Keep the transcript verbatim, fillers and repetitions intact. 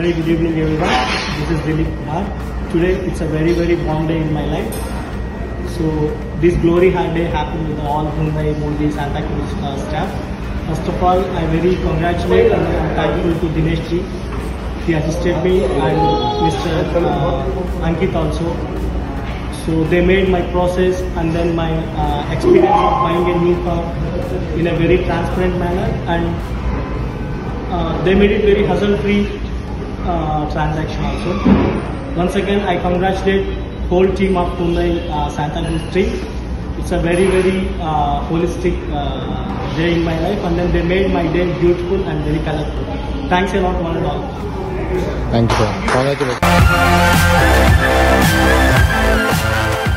very good evening everyone. This is Dilip Kumar. Today it's a very very warm day in my life. So this glory day happened with all Hyundai Modi Santa Cruz uh, staff. First of all, I very congratulate and I am thankful to Dinesh ji. He assisted me and Mister Uh, Ankit also. So they made my process and then my uh, experience of buying a new car in a very transparent manner, and uh, they made it very hassle-free uh, transaction also. Once again, I congratulate whole team of Hyundai uh, Santa Cruz team. It's a very very uh, holistic uh, day in my life, and then they made my day beautiful and very colorful. Thanks a lot, one and all. Thank you, sir. Congratulations.